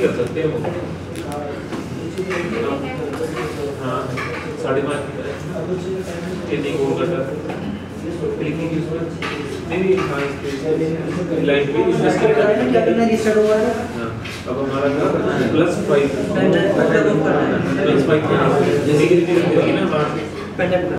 कर सकते हैं वो। हाँ 5.5 कितनी गोल कटर क्लिकिंग उसमें नहीं लाइन पे इन्वेस्ट करेगा क्या करना रिस्टार्ट हुआ है। हाँ अब हमारा +5 +5 जैसे कि ना